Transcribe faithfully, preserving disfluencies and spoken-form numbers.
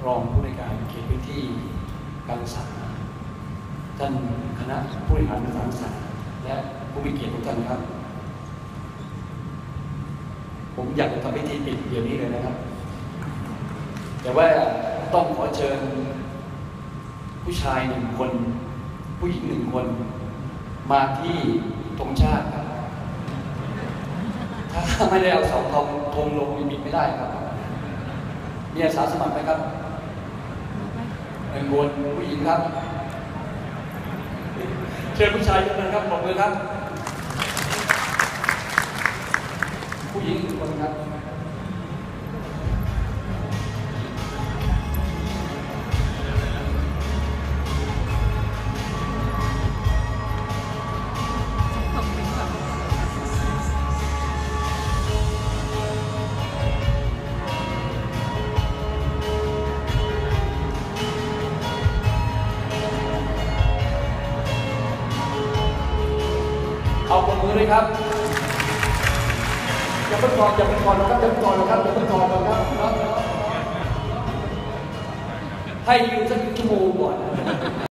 รองผู้ในการเขตพื้นที่การศึกษาท่านคณะผู้บริหารการศึกษาและผู้มีเกียรติทุกท่านครับผมอยากจะทำพิธีปิดเดี๋ยวนี้เลยนะครับแต่ว่าต้องขอเชิญผู้ชายหนึ่งคนผู้หญิงหนึ่งคนมาที่ธงชาติครับถ้าไม่ได้เอาเสาธงธงลงมีปิดไม่ได้ครับมีอาสาสมัครไหมครับหนึ่งคนผู้หญิงครับเชิญผู้ชายทุกคนครับปรบมือครับผู้หญิงทุกคนครับเอาปรบมือเลยครับอย่าเพิ่งกอดอย่าเพิ่งกอดนะครับอย่าเพิ่งกอดนะครับอย่าเพิ่งกอดนะครับให้ยืนสักชั่วโมงก่อน